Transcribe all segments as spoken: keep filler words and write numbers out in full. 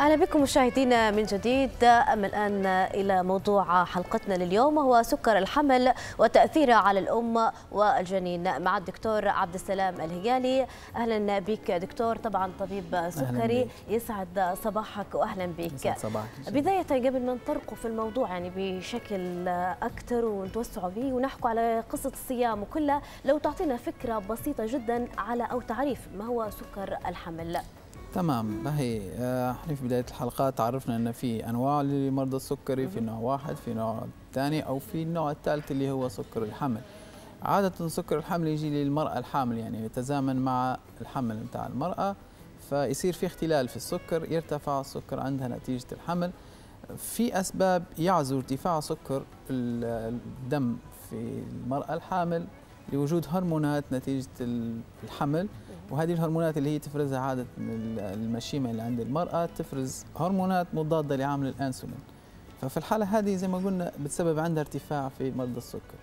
أهلا بكم مشاهدينا من جديد. أما الآن إلى موضوع حلقتنا لليوم وهو سكر الحمل وتأثيره على الأم والجنين مع الدكتور عبد السلام الهيالي. أهلا بك دكتور، طبعا طبيب سكري، يسعد صباحك وأهلا بك. يسعد صباحك. بداية قبل ما نطرقوا في الموضوع يعني بشكل أكثر ونتوسعوا به ونحكوا على قصة الصيام وكلها، لو تعطينا فكرة بسيطة جدا على أو تعريف ما هو سكر الحمل. تمام. هي احنا في بدايه الحلقات عرفنا ان في انواع لمرضى السكري، في نوع واحد، في نوع ثاني، او في النوع الثالث اللي هو سكر الحمل. عاده سكر الحمل يجي للمراه الحامل، يعني يتزامن مع الحمل نتاع المراه، فيصير في اختلال في السكر، يرتفع السكر عندها نتيجه الحمل. في اسباب يعزو ارتفاع سكر الدم في المراه الحامل لوجود هرمونات نتيجه الحمل، وهذه الهرمونات اللي هي تفرزها عادة المشيمة اللي عند المرأة تفرز هرمونات مضادة لعامل الأنسولين، ففي الحالة هذه زي ما قلنا بتسبب عندها ارتفاع في مرضى السكر.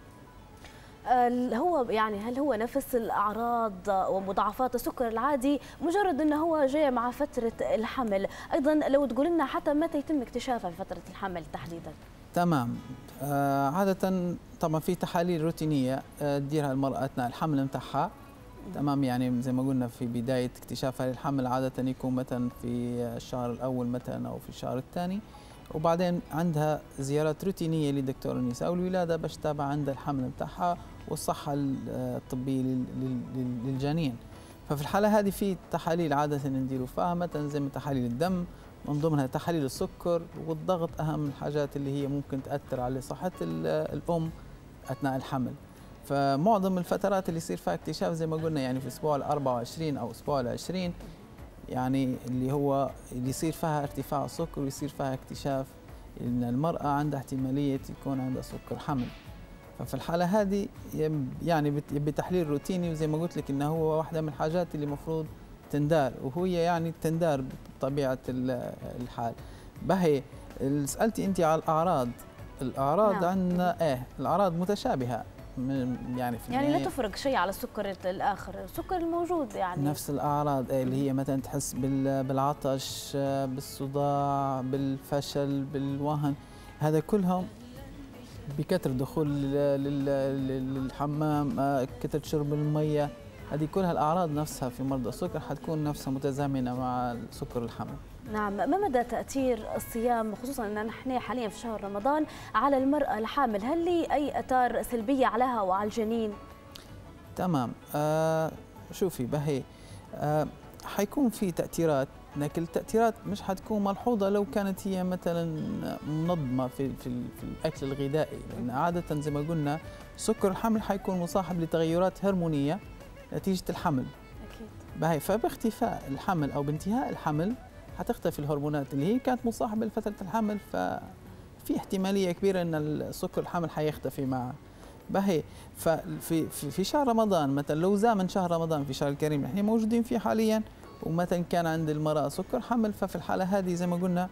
هو يعني هل هو نفس الأعراض ومضاعفات السكر العادي مجرد أنه هو جاي مع فترة الحمل؟ أيضا لو تقول لنا حتى متى يتم اكتشافها في فترة الحمل تحديدا؟ تمام. آه عادة طبعا في تحاليل روتينية آه تديرها المرأة أثناء الحمل نتاعها. تمام، يعني زي ما قلنا في بداية اكتشافها للحمل عادة يكون مثلا في الشهر الأول مثلا أو في الشهر الثاني، وبعدين عندها زيارات روتينية لدكتور النساء والولادة باش تتابع عندها الحمل نتاعها والصحة الطبية للجنين. ففي الحالة هذه في تحاليل عادة نديروا فيها مثلا زي تحاليل الدم، من ضمنها تحاليل السكر والضغط، أهم الحاجات اللي هي ممكن تأثر على صحة الأم أثناء الحمل. فمعظم الفترات اللي يصير فيها اكتشاف زي ما قلنا يعني في اسبوع ال أربعة وعشرين او اسبوع ال عشرين، يعني اللي هو اللي يصير فيها ارتفاع السكر ويصير فيها اكتشاف ان المراه عندها احتماليه يكون عندها سكر حمل. ففي الحاله هذه يعني بتحليل روتيني، وزي ما قلت لك انه هو واحده من الحاجات اللي المفروض تندار، وهي يعني تندار بطبيعه الحال. بهي سالتي انت على الاعراض. الاعراض نعم. عندنا ايه الاعراض متشابهه يعني في يعني لا تفرق شيء على السكر الاخر، السكر الموجود يعني نفس الاعراض اللي هي مثلا تحس بالعطش، بالصداع، بالفشل، بالوهن، هذا كلهم بكثر دخول للحمام، كثر شرب الميه، هذه كلها الاعراض نفسها في مرضى السكر حتكون نفسها متزامنه مع سكر الحمل. نعم. ما مدى تأثير الصيام خصوصا أن نحن حاليا في شهر رمضان على المرأة الحامل؟ هل لي أي آثار سلبية عليها وعلى الجنين؟ تمام. آه شوفي بهي آه حيكون في تأثيرات، لكن التأثيرات مش حتكون ملحوظة لو كانت هي مثلا منظمة في في, في الأكل الغذائي، لأن عادة زي ما قلنا سكر الحمل حيكون مصاحب لتغيرات هرمونية نتيجة الحمل. أكيد. بهي فباختفاء الحمل أو بانتهاء الحمل حتختفي الهرمونات اللي هي كانت مصاحبه لفتره الحمل، ففي احتماليه كبيره ان السكر الحمل حيختفي معه. بهي ففي في شهر رمضان مثلا لو زامن شهر رمضان في شهر الكريم احنا موجودين فيه حاليا، ومثلا كان عند المراه سكر حمل، ففي الحاله هذه زي ما قلنا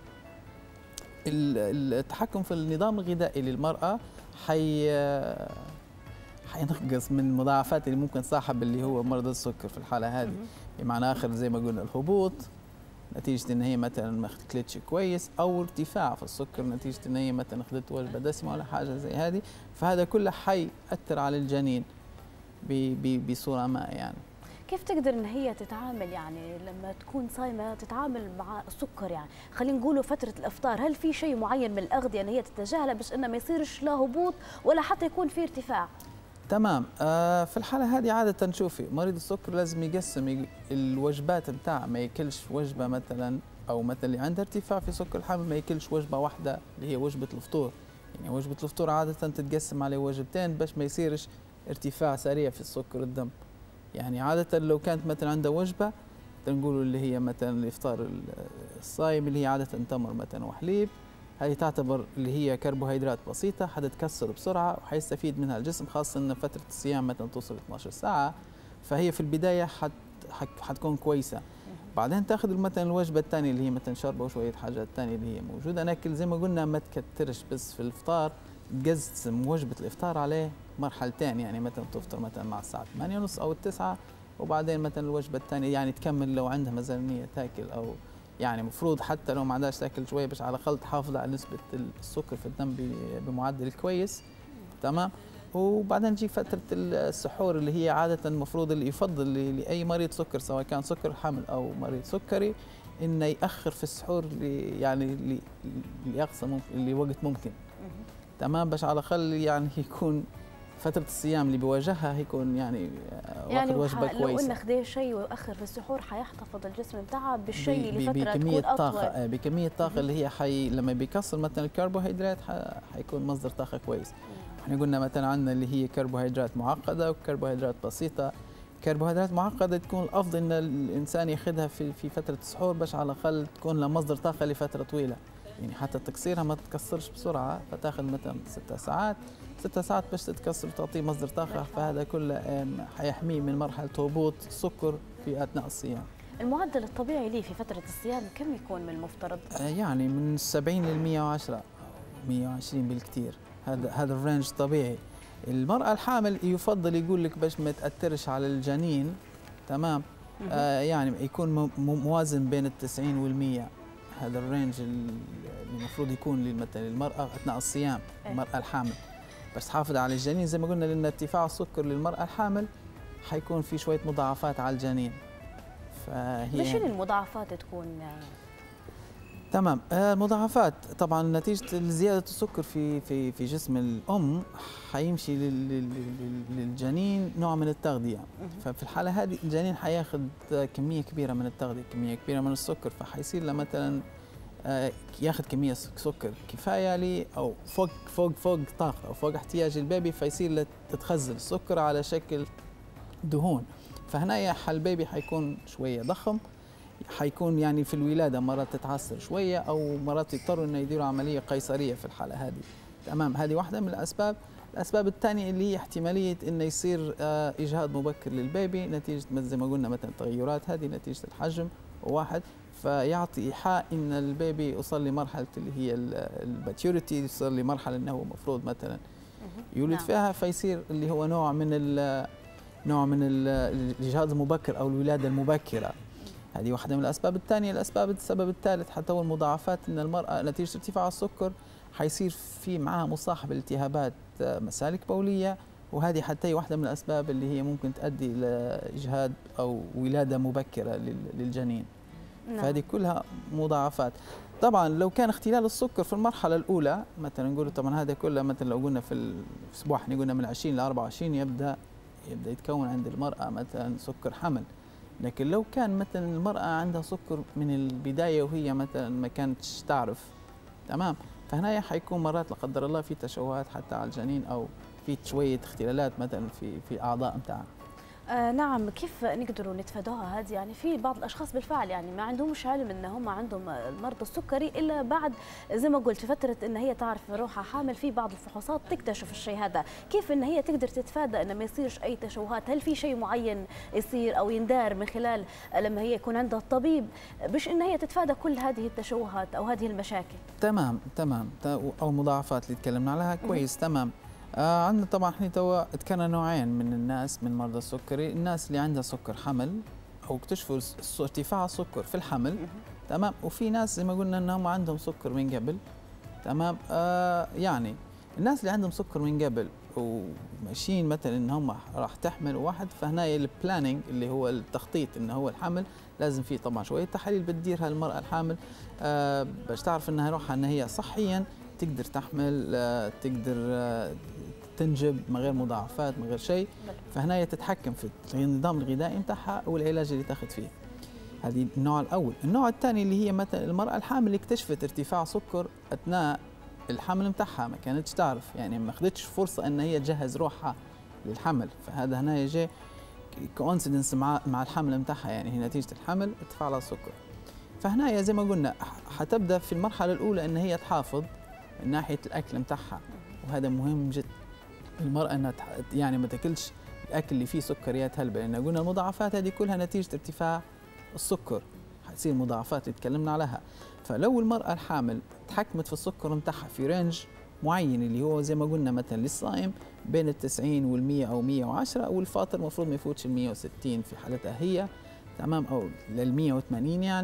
التحكم في النظام الغذائي للمراه حي حينقص من المضاعفات اللي ممكن تصاحب اللي هو مرض السكر في الحاله هذه. بمعنى اخر زي ما قلنا الهبوط نتيجة ان هي مثلا ما اكلتش كويس، او ارتفاع في السكر نتيجة ان هي مثلا اخذت وجبة دسمة ولا حاجة زي هذه، فهذا كله حيأثر على الجنين بصورة ما. يعني كيف تقدر ان هي تتعامل يعني لما تكون صايمة تتعامل مع السكر؟ يعني خلينا نقولوا فترة الافطار، هل في شيء معين من الاغذية ان هي تتجاهلها باش انه ما يصيرش لا هبوط ولا حتى يكون في ارتفاع؟ تمام. آه في الحالة هذه عادة شوفي مريض السكر لازم يقسم الوجبات نتاعه، ما ياكلش وجبة مثلا، أو مثلا اللي عنده ارتفاع في سكر الحمل ما ياكلش وجبة واحدة اللي هي وجبة الفطور. يعني وجبة الفطور عادة تتقسم على وجبتين باش ما يصيرش ارتفاع سريع في السكر الدم. يعني عادة لو كانت مثلا عنده وجبة نقولوا اللي هي مثلا الإفطار الصايم اللي هي عادة تمر مثلا وحليب، هذه تعتبر اللي هي كربوهيدرات بسيطة حتتكسر بسرعة وحيستفيد منها الجسم، خاصة أن فترة الصيام مثلا توصل اثنعش ساعة، فهي في البداية حت حتكون كويسة. بعدين تاخذ مثلا الوجبة الثانية اللي هي مثلا شوربة وشوية حاجات ثانية اللي هي موجودة، لكن زي ما قلنا ما تكترش بس في الإفطار، تقسم وجبة الإفطار عليه مرحلتين، يعني مثلا تفطر مثلا مع الساعة ثمانية ونص أو التسعة، وبعدين مثلا الوجبة الثانية يعني تكمل لو عندها مثلا نية تاكل أو يعني المفروض حتى لو ما عندهاش تاكل شويه باش على الاقل تحافظ على نسبه السكر في الدم بمعدل كويس. تمام. وبعدين تجي فتره السحور اللي هي عاده المفروض اللي يفضل لاي مريض سكر سواء كان سكر حمل او مريض سكري انه ياخر في السحور يعني لاقصى ممكن لوقت ممكن. تمام. باش على الاقل يعني يكون فترة الصيام اللي بيواجهها يكون يعني يعني واخد وجبة كويسة. لو انه خذ شيء ويؤخر في السحور حيحتفظ الجسم بتاعه بالشيء لفترة بكمية تكون طاقة أطول. بكمية طاقة اللي هي حي لما بيكسر مثلا الكربوهيدرات حيكون مصدر طاقة كويس. احنا قلنا مثلا عندنا اللي هي كربوهيدرات معقدة وكربوهيدرات بسيطة. كربوهيدرات معقدة تكون الأفضل إن الإنسان ياخذها في في فترة السحور باش على الأقل تكون له مصدر طاقة لفترة طويلة. يعني حتى تكسيرها ما تتكسرش بسرعة فتاخذ مثلا ست ساعات ست ساعات باش تتكسر وتعطيه مصدر طاقة. فهذا كله حيحميه من مرحلة هبوط السكر في أثناء الصيام. المعدل الطبيعي ليه في فترة الصيام كم يكون من المفترض؟ يعني من سبعين ل مئة وعشرة مئة وعشرين بالكثير. هذا هذا الرينج طبيعي. المرأة الحامل يفضل يقول لك باش ما تأثرش على الجنين. تمام. آه يعني يكون موازن بين التسعين والمئة. هذا الرينج اللي المفروض يكون مثلا للمرأة أثناء الصيام. المرأة الحامل بس تحافظ على الجنين زي ما قلنا لأن ارتفاع السكر للمرأة الحامل حيكون في شوية مضاعفات على الجنين. فهي شنو المضاعفات تكون؟ تمام. المضاعفات طبعا نتيجة زيادة السكر في في في جسم الأم حيمشي للجنين نوع من التغذية. ففي الحالة هذه الجنين حياخذ كمية كبيرة من التغذية كمية كبيرة من السكر فحيصير له مثلا ياخذ كمية سكر كفاية لي أو فوق فوق فوق طاقة أو فوق احتياج البيبي فيصير له تتخزن السكر على شكل دهون. فهنا البيبي حيكون شوية ضخم حيكون يعني في الولادة مرات تتعثر شوية أو مرات يضطروا إنه يديروا عملية قيصرية في الحالة هذه. تمام. هذه واحدة من الأسباب. الأسباب الثانية اللي هي احتمالية إنه يصير إجهاض مبكر للبيبي نتيجة زي ما قلنا مثلا التغيرات هذه نتيجة الحجم واحد فيعطي إيحاء إن البيبي وصل لمرحلة اللي هي الباتيوريتي يصل لمرحلة إنه هو المفروض مثلا يولد فيها فيصير اللي هو نوع من ال نوع من الإجهاض المبكر أو الولادة المبكرة. هذه واحدة من الأسباب. الثانية الأسباب السبب الثالث حتى هو المضاعفات إن المرأة نتيجة ارتفاع السكر حيصير في معها مصاحبة التهابات مسالك بولية وهذه حتى هي واحدة من الأسباب اللي هي ممكن تؤدي إلى إجهاض أو ولادة مبكرة للجنين. نعم. فهذه كلها مضاعفات. طبعا لو كان اختلال السكر في المرحلة الأولى مثلا نقول طبعا هذا كله مثلا لو قلنا في الأسبوع احنا قلنا من عشرين ل أربعة وعشرين يبدأ يبدأ يتكون عند المرأة مثلا سكر حمل. لكن لو كان مثلا المرأة عندها سكر من البداية وهي مثلا ما كانتش تعرف. تمام. فهنا حيكون مرات لا قدر الله في تشوهات حتى على الجنين أو في شوية اختلالات مثلا في في أعضاء متاعها. آه نعم. كيف نقدروا نتفادوها هذه؟ يعني في بعض الاشخاص بالفعل يعني ما عندهمش علم ان هم عندهم المرض السكري الا بعد زي ما قلت في فتره ان هي تعرف روحها حامل في بعض الفحوصات تكتشف الشيء هذا. كيف ان هي تقدر تتفادى ان ما يصيرش اي تشوهات؟ هل في شيء معين يصير او يندار من خلال لما هي يكون عندها الطبيب باش ان هي تتفادى كل هذه التشوهات او هذه المشاكل؟ تمام تمام. او المضاعفات اللي تكلمنا عليها كويس. تمام. آه عندنا طبعا احنا توا ذكرنا نوعين من الناس من مرضى السكري. الناس اللي عندها سكر حمل او اكتشفوا ارتفاع السكر في الحمل. تمام. وفي ناس زي ما قلنا انهم عندهم سكر من قبل. تمام. آه يعني الناس اللي عندهم سكر من قبل وماشيين مثلا ان هم راح تحمل واحد فهنا البلاننج اللي هو التخطيط ان هو الحمل لازم فيه طبعا شويه تحاليل بتديرها المراه الحامل آه باش تعرف انها روحها ان هي صحيا تقدر تحمل آه تقدر آه تنجب من غير مضاعفات من غير شيء. فهنا هي تتحكم في النظام الغذائي نتاعها والعلاج اللي تاخذ فيه. هذه النوع الاول. النوع الثاني اللي هي مثلا المراه الحامل اللي اكتشفت ارتفاع سكر اثناء الحمل نتاعها ما كانتش تعرف يعني ما اخذتش فرصه ان هي تجهز روحها للحمل. فهذا هنا يجي كونسيدنس مع مع الحمل نتاعها يعني هي نتيجه الحمل ارتفاع على السكر. فهنا زي ما قلنا حتبدا في المرحله الاولى ان هي تحافظ من ناحيه الاكل نتاعها وهذا مهم جدا. المراه انها يعني ما تاكلش الاكل اللي فيه سكريات هلبة لان قلنا المضاعفات هذه كلها نتيجه ارتفاع السكر حتصير مضاعفات اللي تكلمنا عليها. فلو المراه الحامل تحكمت في السكر نتاعها في رينج معين اللي هو زي ما قلنا مثلا للصائم بين التسعين والمية او مية وعشرة والفاطر المفروض ما يفوتش المية وستين في حالتها هي. تمام. او للمية وثمانين يعني.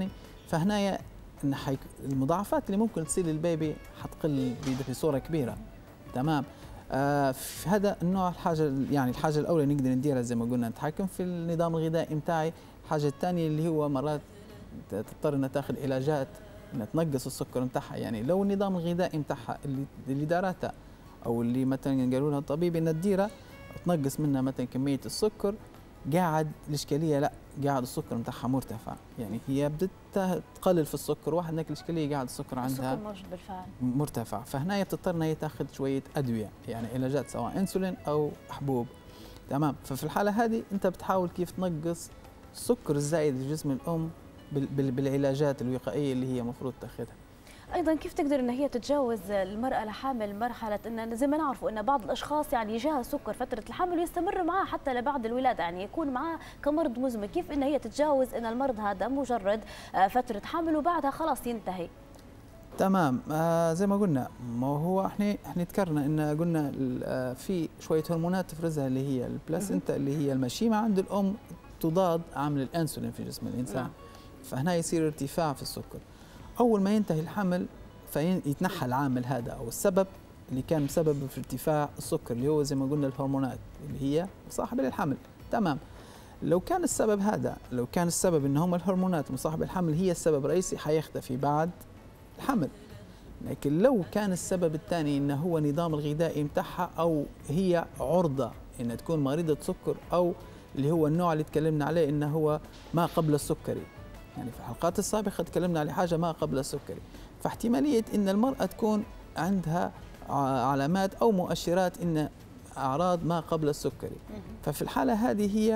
فهنا ان حيك المضاعفات اللي ممكن تصير للبيبي حتقل بصوره كبيره. تمام. آه في هذا النوع الحاجه يعني الحاجه الاولى نقدر نديرها زي ما قلنا نتحكم في النظام الغذائي نتاعي. الحاجه الثانيه اللي هو مرات تضطر انها تاخذ علاجات انها تنقص السكر نتاعها. يعني لو النظام الغذائي نتاعها اللي اللي دارتها او اللي مثلا قالوا لها الطبيب انها تديرها تنقص منها مثلا كميه السكر، قاعد الاشكاليه لا قاعد السكر نتاعها مرتفع. يعني هي بدت تقلل في السكر واحد هناك الاشكاليه قاعد السكر عندها السكر موجود بالفعل مرتفع. فهنا بتضطر انها تاخذ شويه ادويه يعني علاجات سواء انسولين او حبوب. تمام. ففي الحاله هذه انت بتحاول كيف تنقص السكر الزايد في جسم الام بالعلاجات الوقائيه اللي هي المفروض تاخذها. ايضا كيف تقدر ان هي تتجاوز المراه الحامل مرحله ان زي ما نعرفوا ان بعض الاشخاص يعني يجاها سكر فتره الحمل ويستمر معاه حتى لبعد الولاده، يعني يكون معاه كمرض مزمن، كيف ان هي تتجاوز ان المرض هذا مجرد فتره حمل وبعدها خلاص ينتهي؟ تمام. آه زي ما قلنا ما هو احنا احنا ذكرنا ان قلنا آه في شويه هرمونات تفرزها اللي هي البلاسينتا اللي هي المشيمه عند الام تضاد عامل الانسولين في جسم الانسان. فهنا يصير ارتفاع في السكر. أول ما ينتهي الحمل فيتنحى العامل هذا أو السبب اللي كان مسبب في ارتفاع السكر اللي هو زي ما قلنا الهرمونات اللي هي مصاحبة للحمل. تمام. لو كان السبب هذا لو كان السبب إن هم الهرمونات المصاحبة للحمل هي السبب الرئيسي حيختفي بعد الحمل. لكن لو كان السبب الثاني إنه هو نظام الغذائي متاعها أو هي عرضة إنها تكون مريضة سكر أو اللي هو النوع اللي تكلمنا عليه إنه هو ما قبل السكري. يعني في الحلقات السابقة تكلمنا على حاجة ما قبل السكري. فاحتمالية إن المرأة تكون عندها علامات أو مؤشرات إن أعراض ما قبل السكري. ففي الحالة هذه هي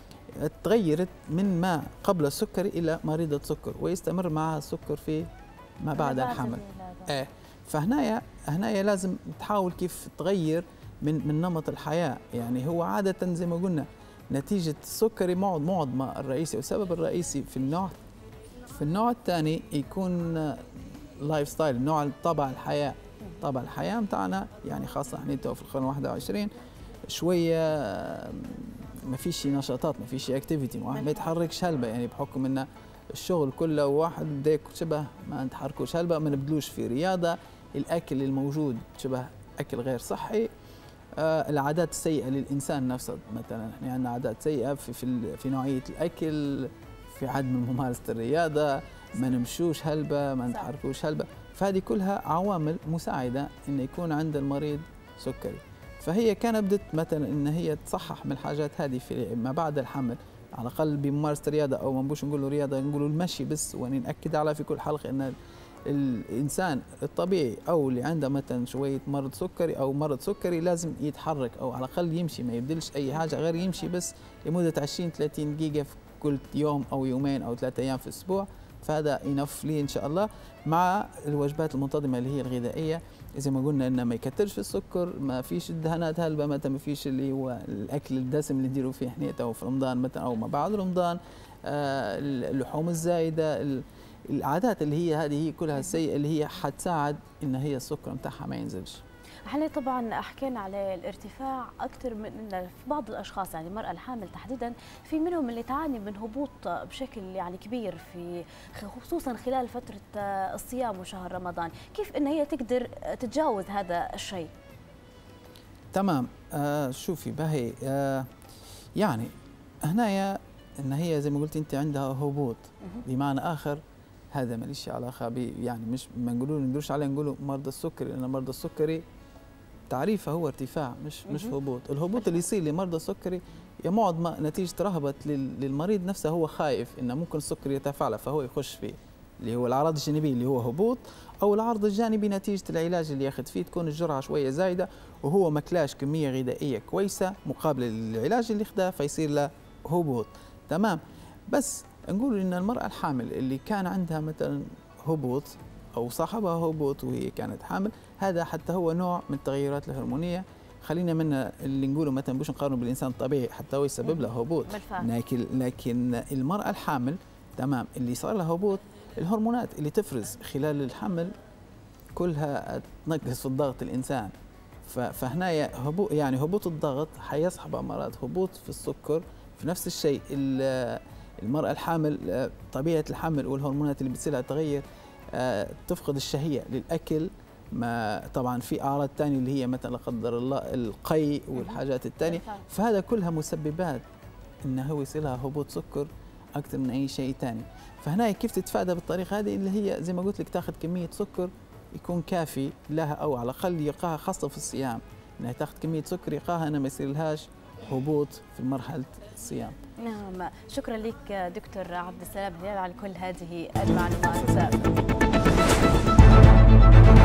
تغيرت من ما قبل السكري إلى مريضة سكر ويستمر معها السكر في ما بعد الحمل. آه فهنايا هنايا لازم تحاول كيف تغير من من نمط الحياة. يعني هو عادة زي ما قلنا نتيجة السكري معظ معظم الرئيسي والسبب الرئيسي في النوع في النوع الثاني يكون لايف ستايل، نوع طبع الحياة. طبع الحياة متاعنا يعني خاصة احنا تو في القرن الواحد والعشرين شوية ما فيش نشاطات ما فيش اكتيفيتي، واحد ما يتحركش هلبة يعني بحكم ان الشغل كله واحد بده شبه ما نتحركوش هلبة، ما نبدلوش في رياضة، الأكل الموجود شبه أكل غير صحي. آه العادات السيئة للإنسان نفسه، مثلا احنا عندنا عادات سيئة في في, في نوعية الأكل، في عدم ممارسة الرياضة، ما نمشوش هلبة، ما نتحركوش هلبة. فهذه كلها عوامل مساعدة إن يكون عند المريض سكري. فهي كانت بدت مثلا إن هي تصحح من الحاجات هذه في ما بعد الحمل، على الأقل بممارسة الرياضة، أو ما نبوش نقولوا رياضة نقولوا المشي بس. ونأكد على في كل حلقة إن الإنسان الطبيعي أو اللي عنده مثلا شوية مرض سكري أو مرض سكري لازم يتحرك أو على الأقل يمشي، ما يبدلش أي حاجة غير يمشي بس لمدة عشرين ثلاثين دقيقة في كل يوم أو يومين أو ثلاثة أيام في الأسبوع. فهذا ينف لي إن شاء الله، مع الوجبات المنتظمة اللي هي الغذائية. زي ما قلنا إنه ما يكترش في السكر، ما فيش الدهانات هلبة، مثلا ما فيش اللي هو الأكل الدسم اللي نديروا فيه احنا أو في رمضان مثلا أو ما بعد رمضان، آه اللحوم الزايدة، العادات اللي هي هذه هي كلها السيئة اللي هي حتساعد إن هي السكر متاعها ما ينزلش. احنا طبعا حكينا على الارتفاع اكثر من ان في بعض الاشخاص يعني المراه الحامل تحديدا في منهم اللي تعاني من هبوط بشكل يعني كبير في خصوصا خلال فتره الصيام وشهر رمضان، كيف ان هي تقدر تتجاوز هذا الشيء؟ تمام. آه شوفي باهي، آه يعني هنايا ان هي زي ما قلت انت عندها هبوط، بمعنى اخر هذا ماليش علاقه ب يعني مش ما نقولوا ندوش عليه نقولوا مرضى السكري، لان مرضى السكري تعريفه هو ارتفاع مش مش هبوط. الهبوط اللي يصير لمرضى السكري يا معظم نتيجه رهبه للمريض نفسه، هو خايف انه ممكن السكر يتفاعل فهو يخش فيه اللي هو الاعراض الجانبيه اللي هو هبوط، او العرض الجانبي نتيجه العلاج اللي ياخذ فيه تكون الجرعه شويه زايده وهو ماكلاش كميه غذائيه كويسه مقابل للعلاج اللي خداه فيصير له هبوط. تمام. بس نقول ان المراه الحامل اللي كان عندها مثلا هبوط او صاحبها هبوط وهي كانت حامل، هذا حتى هو نوع من التغيرات الهرمونيه. خلينا من اللي نقوله مثلا مش نقارنه بالانسان الطبيعي حتى هو يسبب له هبوط، لكن لكن المراه الحامل تمام اللي صار لها هبوط، الهرمونات اللي تفرز خلال الحمل كلها تنقص في الضغط الانسان. فهنا هبوط يعني هبوط الضغط حيصحب امراض هبوط في السكر. في نفس الشيء المرأة الحامل طبيعة الحمل والهرمونات اللي بتصير لها تغير، تفقد الشهية للأكل. ما طبعا في أعراض ثانية اللي هي مثلا لا قدر الله القيء والحاجات الثانية، فهذا كلها مسببات إنه هو يصير لها هبوط سكر أكثر من أي شيء ثاني. فهنا كيف تتفادى بالطريقة هذه اللي هي زي ما قلت لك تاخذ كمية سكر يكون كافي لها، أو على الأقل يقاها، خاصة في الصيام إنها تاخذ كمية سكر يقاها أنها ما يصير لهاش هبوط في مرحلة الصيام. نعم، شكرا لك دكتور عبد السلام الهلالي على كل هذه المعلومات.